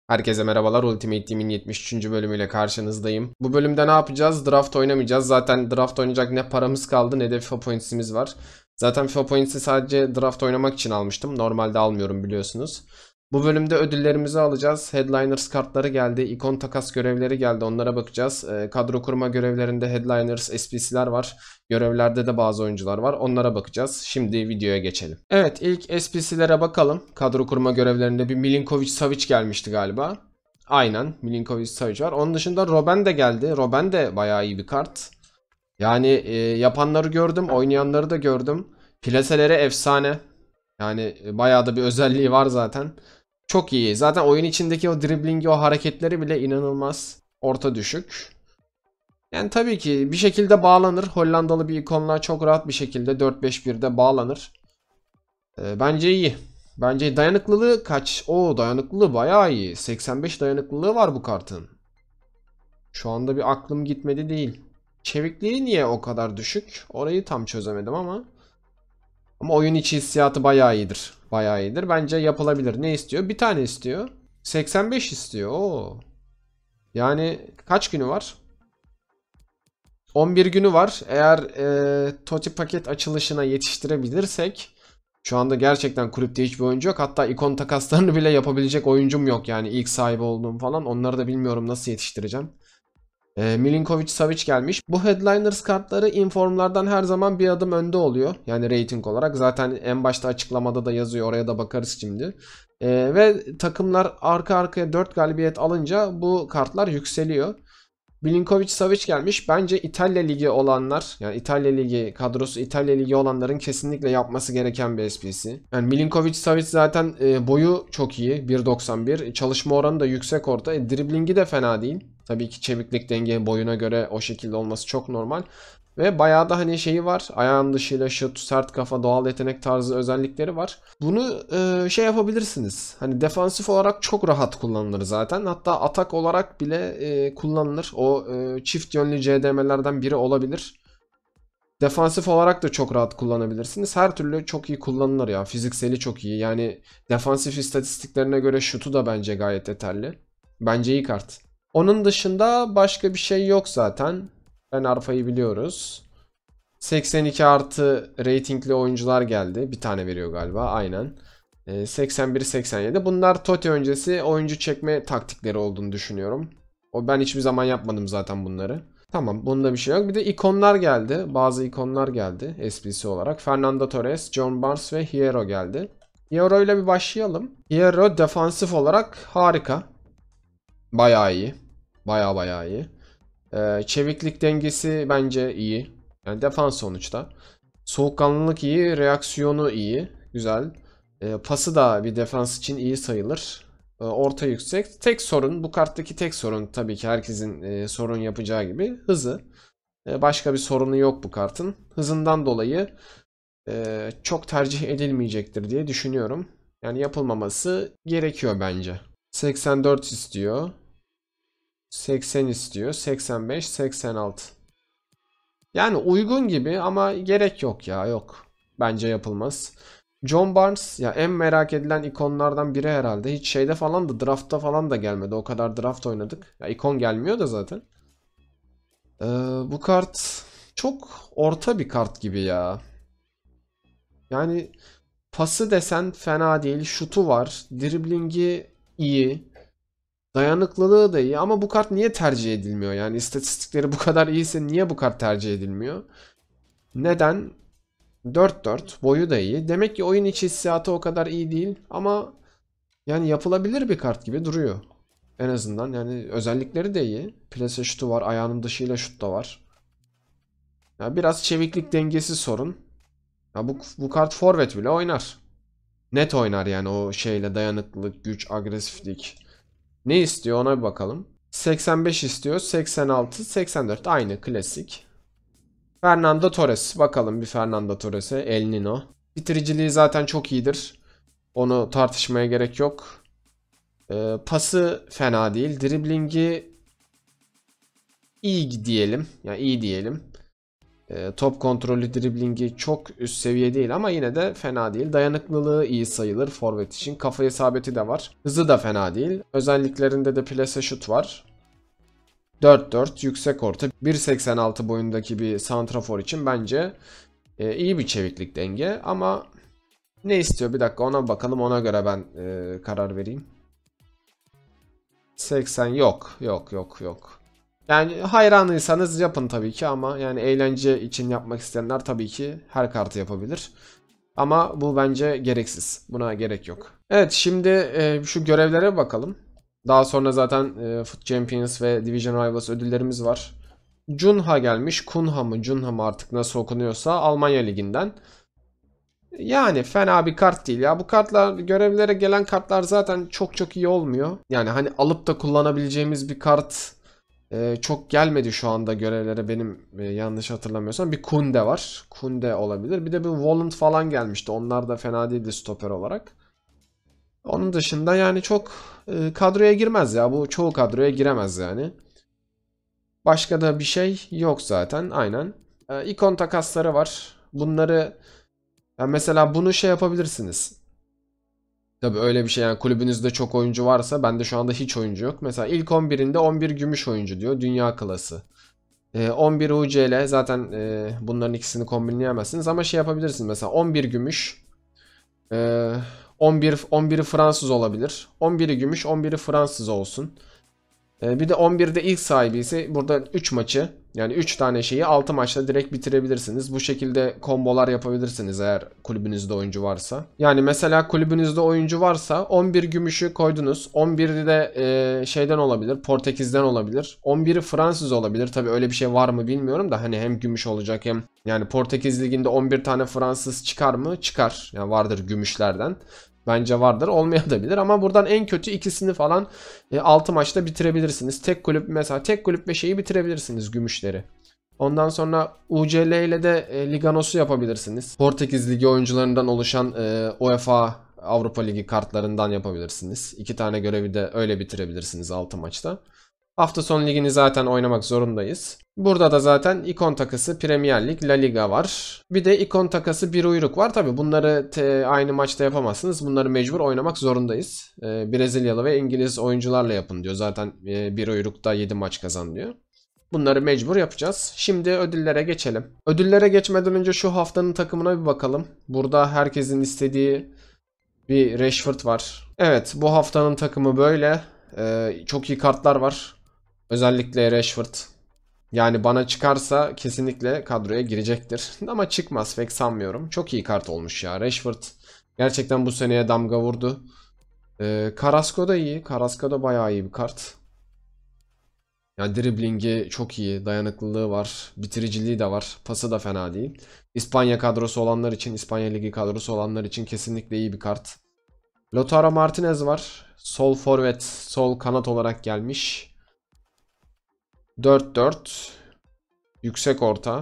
Herkese merhabalar. Ultimate Team'in 73. bölümüyle karşınızdayım. Bu bölümde ne yapacağız? Draft oynamayacağız. Zaten draft oynayacak ne paramız kaldı ne de FIFA Points'imiz var. Zaten FIFA Points'i sadece draft oynamak için almıştım. Normalde almıyorum biliyorsunuz. Bu bölümde ödüllerimizi alacağız. Headliners kartları geldi. İkon takas görevleri geldi. Onlara bakacağız. Kadro kurma görevlerinde Headliners SPC'ler var. Görevlerde de bazı oyuncular var. Onlara bakacağız. Şimdi videoya geçelim. Evet, ilk SPC'lere bakalım. Kadro kurma görevlerinde bir Milinkovic-Savic gelmişti galiba. Aynen, Milinkovic-Savic var. Onun dışında Robben de geldi. Robben de bayağı iyi bir kart. Yani yapanları gördüm, oynayanları da gördüm. Plaseleri efsane. Yani bayağı da bir özelliği var zaten. Çok iyi. Zaten oyun içindeki o driblingi, o hareketleri bile inanılmaz. Orta düşük. Yani tabii ki bir şekilde bağlanır. Hollandalı bir ikonla çok rahat bir şekilde 4-5-1'de bağlanır. Bence iyi. Bence dayanıklılığı kaç? Oo, dayanıklılığı bayağı iyi. 85 dayanıklılığı var bu kartın. Şu anda bir aklım gitmedi değil. Çevikliği niye o kadar düşük? Orayı tam çözemedim ama. Ama oyun içi hissiyatı bayağı iyidir. Bayağı iyidir. Bence yapılabilir. Ne istiyor? Bir tane istiyor. 85 istiyor. Oo. Yani kaç günü var? 11 günü var. Eğer Toti paket açılışına yetiştirebilirsek, şu anda gerçekten kulüpte hiçbir oyuncu yok. Hatta ikon takaslarını bile yapabilecek oyuncum yok. Yani ilk sahibi olduğum falan. Onları da bilmiyorum nasıl yetiştireceğim. Milinkovic-Savic gelmiş. Bu Headliners kartları informlardan her zaman bir adım önde oluyor. Yani rating olarak. Zaten en başta açıklamada da yazıyor. Oraya da bakarız şimdi. Ve takımlar arka arkaya 4 galibiyet alınca bu kartlar yükseliyor. Milinkovic-Savic gelmiş. Bence İtalya Ligi olanlar, yani İtalya Ligi kadrosu İtalya Ligi olanların kesinlikle yapması gereken bir SPC. Yani Milinkovic-Savic zaten boyu çok iyi. 1.91. Çalışma oranı da yüksek orta. Driblingi de fena değil. Tabii ki çeviklik denge boyuna göre o şekilde olması çok normal. Ve bayağı da hani şeyi var. Ayağın dışıyla şut, sert kafa, doğal yetenek tarzı özellikleri var. Bunu şey yapabilirsiniz. Hani defansif olarak çok rahat kullanılır zaten. Hatta atak olarak bile kullanılır. O çift yönlü CDM'lerden biri olabilir. Defansif olarak da çok rahat kullanabilirsiniz. Her türlü çok iyi kullanılır ya. Fizikseli çok iyi. Yani defansif istatistiklerine göre şutu da bence gayet yeterli. Bence iyi kart. Onun dışında başka bir şey yok zaten. Ben Arfa'yı biliyoruz. 82 artı ratingli oyuncular geldi. Bir tane veriyor galiba. Aynen. 81-87. Bunlar Totti öncesi oyuncu çekme taktikleri olduğunu düşünüyorum. Ben hiçbir zaman yapmadım zaten bunları. Tamam, bunda bir şey yok. Bir de ikonlar geldi. Bazı ikonlar geldi SPC olarak. Fernando Torres, John Barnes ve Hierro geldi. Hierro ile bir başlayalım. Hierro defansif olarak harika. Bayağı iyi. Bayağı iyi. Çeviklik dengesi bence iyi. Yani defans sonuçta. Soğukkanlılık iyi. Reaksiyonu iyi. Güzel. Pası da bir defans için iyi sayılır. Orta yüksek. Tek sorun, bu karttaki tek sorun tabii ki herkesin sorun yapacağı gibi hızı. Başka bir sorunu yok bu kartın. Hızından dolayı çok tercih edilmeyecektir diye düşünüyorum. Yani yapılmaması gerekiyor bence. 84 istiyor. 80 istiyor. 85, 86. Yani uygun gibi ama gerek yok ya, yok. Bence yapılmaz. John Barnes ya en merak edilen ikonlardan biri herhalde. Hiç şeyde falan da draftta falan da gelmedi. O kadar draft oynadık. Ya ikon gelmiyor da zaten. Ee, Bu kart çok orta bir kart gibi ya. Yani pası desen fena değil. Şutu var. Driblingi iyi. Dayanıklılığı da iyi ama bu kart niye tercih edilmiyor? Yani istatistikleri bu kadar iyiyse niye bu kart tercih edilmiyor? Neden? 4-4 boyu da iyi. Demek ki oyun içi hissiyatı o kadar iyi değil ama yani yapılabilir bir kart gibi duruyor. En azından yani özellikleri de iyi. Plase şutu var, ayağının dışıyla şut da var. Ya biraz çeviklik dengesi sorun. Ya bu kart forvet bile oynar. Net oynar yani o şeyle dayanıklılık, güç, agresiflik. Ne istiyor ona bir bakalım. 85 istiyor. 86, 84 aynı klasik. Fernando Torres. Bakalım bir Fernando Torres'e. El Nino. Bitiriciliği zaten çok iyidir. Onu tartışmaya gerek yok. Pası fena değil. Driblingi iyi diyelim. Yani iyi diyelim. Top kontrolü, driblingi çok üst seviye değil ama yine de fena değil. Dayanıklılığı iyi sayılır forvet için. Kafa isabeti de var. Hızı da fena değil. Özelliklerinde de plase şut var. 4-4 yüksek orta. 1.86 boyundaki bir santrafor için bence iyi bir çeviklik denge. Ama ne istiyor? Bir dakika ona bakalım. Ona göre ben karar vereyim. 80 yok. Yok. Yani hayranıysanız yapın tabii ki ama yani eğlence için yapmak isteyenler tabii ki her kartı yapabilir. Ama bu bence gereksiz. Buna gerek yok. Evet şimdi şu görevlere bakalım. Daha sonra zaten Foot Champions ve Division Rivals ödüllerimiz var. Cunha gelmiş. Kunha mı Cunha mı artık nasıl okunuyorsa Almanya Ligi'nden. Yani fena bir kart değil ya. Bu kartlar görevlere gelen kartlar zaten çok iyi olmuyor. Yani hani alıp da kullanabileceğimiz bir kart çok gelmedi şu anda görevlere benim yanlış hatırlamıyorsam. Bir Kunde var. Kunde olabilir. Bir de bir Volant falan gelmişti. Onlar da fena değildi stoper olarak. Onun dışında yani çok kadroya girmez ya. Bu çoğu kadroya giremez yani. Başka da bir şey yok zaten. Aynen. İkon takasları var. Bunları yani mesela bunu şey yapabilirsiniz. Tabii öyle bir şey yani kulübünüzde çok oyuncu varsa bende şu anda hiç oyuncu yok. Mesela ilk 11'inde 11 gümüş oyuncu diyor. Dünya klası. 11 UCL zaten bunların ikisini kombinleyemezsiniz ama şey yapabilirsiniz. Mesela 11 gümüş 11'i Fransız olabilir. 11'i gümüş 11'i Fransız olsun. Bir de 11'de ilk sahibi ise burada 3 maçı yani 3 tane şeyi 6 maçta direkt bitirebilirsiniz. Bu şekilde kombolar yapabilirsiniz eğer kulübünüzde oyuncu varsa. Yani mesela kulübünüzde oyuncu varsa 11 gümüşü koydunuz. 11'i de şeyden olabilir, Portekiz'den olabilir. 11'i Fransız olabilir. Tabii öyle bir şey var mı bilmiyorum da hani hem gümüş olacak hem yani Portekiz Ligi'nde 11 tane Fransız çıkar mı? Çıkar. Yani vardır gümüşlerden. Bence vardır. Olmayabilir ama buradan en kötü ikisini falan 6 maçta bitirebilirsiniz. Tek kulüp mesela tek kulüp ve şeyi bitirebilirsiniz gümüşleri. Ondan sonra UCL ile de Liganos'u yapabilirsiniz. Portekiz Ligi oyuncularından oluşan UEFA Avrupa Ligi kartlarından yapabilirsiniz. 2 tane görevi de öyle bitirebilirsiniz 6 maçta. Hafta sonu ligini zaten oynamak zorundayız. Burada da zaten ikon takası Premier Lig, La Liga var. Bir de ikon takası bir uyruk var. Tabi bunları aynı maçta yapamazsınız. Bunları mecbur oynamak zorundayız. Brezilyalı ve İngiliz oyuncularla yapın diyor. Zaten bir uyrukta 7 maç kazan diyor. Bunları mecbur yapacağız. Şimdi ödüllere geçelim. Ödüllere geçmeden önce şu haftanın takımına bir bakalım. Burada herkesin istediği bir Rashford var. Evet, bu haftanın takımı böyle. Çok iyi kartlar var. Özellikle Rashford. Yani bana çıkarsa kesinlikle kadroya girecektir. Ama çıkmaz pek sanmıyorum. Çok iyi kart olmuş ya. Rashford gerçekten bu seneye damga vurdu. Carrasco da iyi. Carrasco da bayağı iyi bir kart. Yani driblingi çok iyi. Dayanıklılığı var. Bitiriciliği de var. Pası da fena değil. İspanya kadrosu olanlar için, İspanya Ligi kadrosu olanlar için kesinlikle iyi bir kart. Lautaro Martinez var. Sol forvet, sol kanat olarak gelmiş. 4-4. Yüksek orta.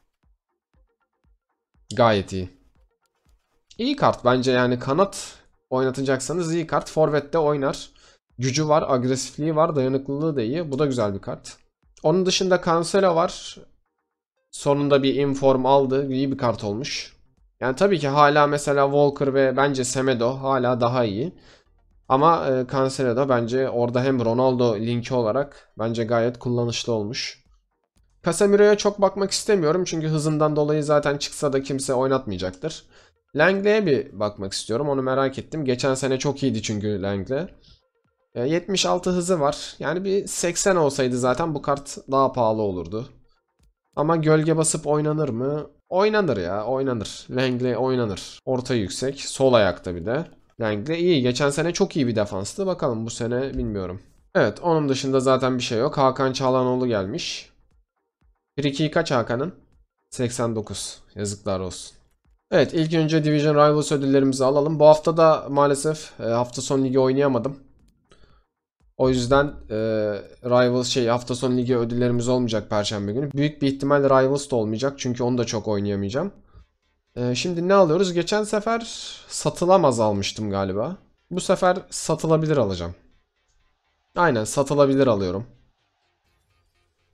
Gayet iyi. İyi kart bence yani kanat oynatacaksanız iyi kart. Forvet'te oynar. Gücü var, agresifliği var, dayanıklılığı da iyi. Bu da güzel bir kart. Onun dışında Cancelo var. Sonunda bir inform aldı. İyi bir kart olmuş. Yani tabii ki hala mesela Walker ve bence Semedo hala daha iyi. Ama Cancelo da bence orada hem Ronaldo linki olarak bence gayet kullanışlı olmuş. Casemiro'ya çok bakmak istemiyorum çünkü hızından dolayı zaten çıksa da kimse oynatmayacaktır. Langley'e bir bakmak istiyorum. Onu merak ettim. Geçen sene çok iyiydi çünkü Langley. 76 hızı var. Yani bir 80 olsaydı zaten bu kart daha pahalı olurdu. Ama gölge basıp oynanır mı? Oynanır ya, oynanır. Langley oynanır. Orta yüksek, sol ayakta bir de. Langley iyi. Geçen sene çok iyi bir defanstı. Bakalım bu sene bilmiyorum. Evet, onun dışında zaten bir şey yok. Hakan Çalhanoğlu gelmiş. 1-2'yi kaç Hakan'ın? 89. Yazıklar olsun. Evet, ilk önce Division Rivals ödüllerimizi alalım. Bu hafta da maalesef hafta sonu ligi oynayamadım. O yüzden Rivals hafta sonu ligi ödüllerimiz olmayacak Perşembe günü. Büyük bir ihtimal Rivals da olmayacak çünkü onu da çok oynayamayacağım. Şimdi ne alıyoruz? Geçen sefer satılamaz almıştım galiba. Bu sefer satılabilir alacağım. Aynen satılabilir alıyorum.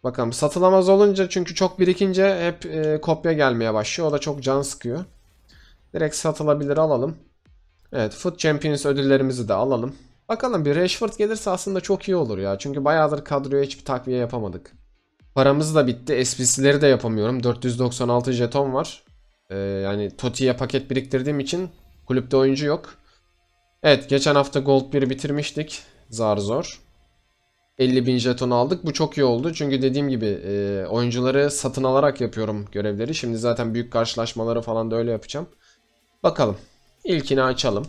Bakalım satılamaz olunca çünkü çok birikince hep kopya gelmeye başlıyor. O da çok can sıkıyor. Direkt satılabilir alalım. Evet, Foot Champions ödüllerimizi de alalım. Bakalım bir Rashford gelirse aslında çok iyi olur ya. Çünkü bayağıdır kadroya hiçbir takviye yapamadık. Paramız da bitti. SPC'leri de yapamıyorum. 496 jeton var. Yani Totti'ye paket biriktirdiğim için kulüpte oyuncu yok. Evet, geçen hafta Gold 1'i bitirmiştik. Zar zor. 50.000 jeton aldık. Bu çok iyi oldu. Çünkü dediğim gibi oyuncuları satın alarak yapıyorum görevleri. Şimdi zaten büyük karşılaşmaları falan da öyle yapacağım. Bakalım. İlkini açalım.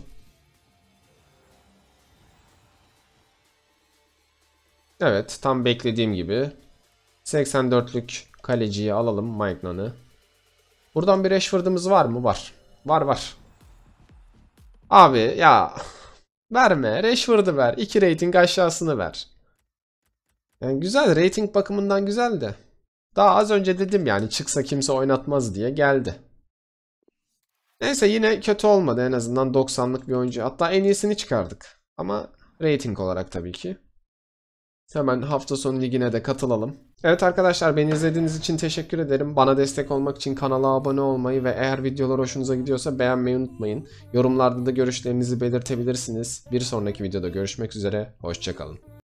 Evet, tam beklediğim gibi. 84'lük kaleciyi alalım, Maignan. Buradan bir Rashford'ımız var mı? Var. Var var. Abi ya verme. Rashford'u ver. 2 rating aşağısını ver. Yani güzel. Rating bakımından güzel de. Daha az önce dedim yani çıksa kimse oynatmaz diye geldi. Neyse yine kötü olmadı. En azından 90'lık bir oyuncu. Hatta en iyisini çıkardık. Ama rating olarak tabii ki. Hemen hafta sonu ligine de katılalım. Evet arkadaşlar, beni izlediğiniz için teşekkür ederim. Bana destek olmak için kanala abone olmayı ve eğer videolar hoşunuza gidiyorsa beğenmeyi unutmayın. Yorumlarda da görüşlerinizi belirtebilirsiniz. Bir sonraki videoda görüşmek üzere. Hoşça kalın.